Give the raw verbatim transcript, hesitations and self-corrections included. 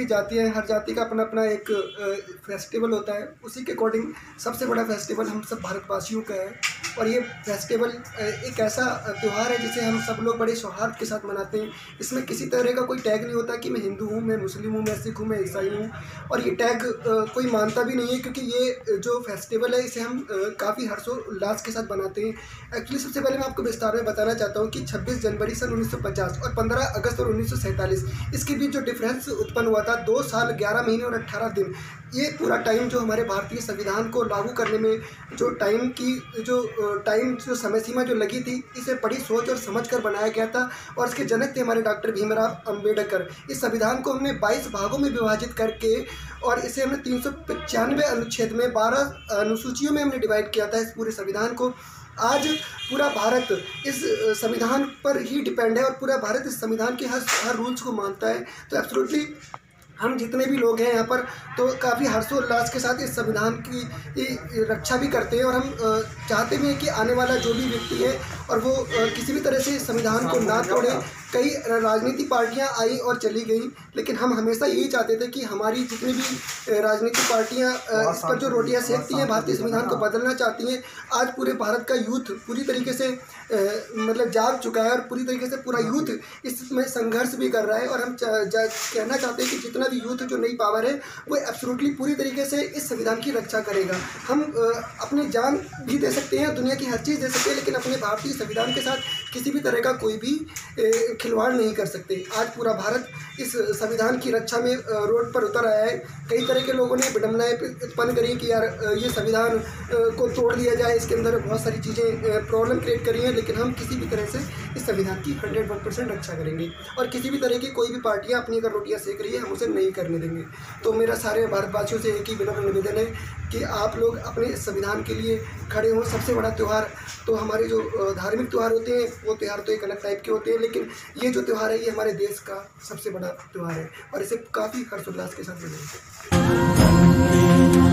भी जाति है, हर जाति का अपना अपना एक फेस्टिवल होता है। उसी के अकॉर्डिंग सबसे बड़ा फेस्टिवल हम सब भारतवासियों का है। और ये फेस्टिवल एक ऐसा त्यौहार है जिसे हम सब लोग बड़े सौहार्द के साथ मनाते हैं। इसमें किसी तरह का कोई टैग नहीं होता कि मैं हिंदू हूँ, मैं मुस्लिम हूँ, मैं सिख हूँ, मैं ईसाई हूँ। और ये टैग कोई मानता भी नहीं है, क्योंकि ये जो फेस्टिवल है इसे हम काफ़ी हर्षोल्लास के साथ मनाते हैं। एक्चुअली सबसे पहले मैं आपको विस्तार में बताना चाहता हूँ कि छब्बीस जनवरी सन उन्नीस सौ पचास और पंद्रह अगस्त और उन्नीस सौ सैंतालीस इसके बीच जो डिफरेंस उत्पन्न हुआ था, दो साल ग्यारह महीने और अट्ठारह दिन, ये पूरा टाइम जो हमारे भारतीय संविधान को लागू करने में जो टाइम की जो टाइम जो समय सीमा जो लगी थी, इसे बड़ी सोच और समझ कर बनाया गया था। और इसके जनक थे हमारे डॉक्टर भीमराव अंबेडकर। इस संविधान को हमने बाईस भागों में विभाजित करके और इसे हमने तीन सौ पचानवे अनुच्छेद में बारह अनुसूचियों में हमने डिवाइड किया था इस पूरे संविधान को। आज पूरा भारत इस संविधान पर ही डिपेंड है और पूरा भारत इस संविधान के हर हर रूल्स को मानता है। तो एब्सोल्युटली हम जितने भी लोग हैं यहाँ पर तो काफ़ी हर्षोल्लास के साथ इस संविधान की रक्षा भी करते हैं। और हम चाहते भी हैं कि आने वाला जो भी व्यक्ति है और वो किसी भी तरह से संविधान को ना तोड़े। कई राजनीतिक पार्टियां आई और चली गई, लेकिन हम हमेशा यही चाहते थे कि हमारी जितनी भी राजनीतिक पार्टियां इस पर जो रोटियां सेकती हैं, भारतीय संविधान को बदलना चाहती हैं, आज पूरे भारत का यूथ पूरी तरीके से मतलब जाग चुका है और पूरी तरीके से पूरा यूथ इसमें संघर्ष भी कर रहा है। और हम कहना चाहते हैं कि जितना भी यूथ जो नई पावर है वो एब्सोल्युटली पूरी तरीके से इस संविधान की रक्षा करेगा। हम अपनी जान भी दे सकते हैं, दुनिया की हर चीज़ दे सकते हैं, लेकिन अपने भारतीय संविधान के साथ किसी भी तरह का कोई भी खिलवाड़ नहीं कर सकते। आज पूरा भारत इस संविधान की रक्षा में रोड पर उतर आया है। कई तरह के लोगों ने विडंबनाएं उत्पन्न करी कि यार ये संविधान को तोड़ दिया जाए, इसके अंदर बहुत सारी चीज़ें प्रॉब्लम क्रिएट करी हैं, लेकिन हम किसी भी तरह से इस संविधान की हंड्रेड वन परसेंट रक्षा करेंगे। और किसी भी तरह की कोई भी पार्टियाँ अपनी अगर रोटियाँ सेक रही है, हम उसे नहीं करने देंगे। तो मेरा सारे भारतवासियों से एक ही विनम्र निवेदन है कि आप लोग अपने संविधान के लिए खड़े हों। सबसे बड़ा त्यौहार तो हमारे जो धार्मिक त्यौहार होते हैं वो त्यौहार तो एक अलग टाइप के होते हैं, लेकिन ये जो त्यौहार है ये हमारे देश का सबसे बड़ा त्यौहार है और इसे काफ़ी हर्षोल्लास के साथ मनाएंगे।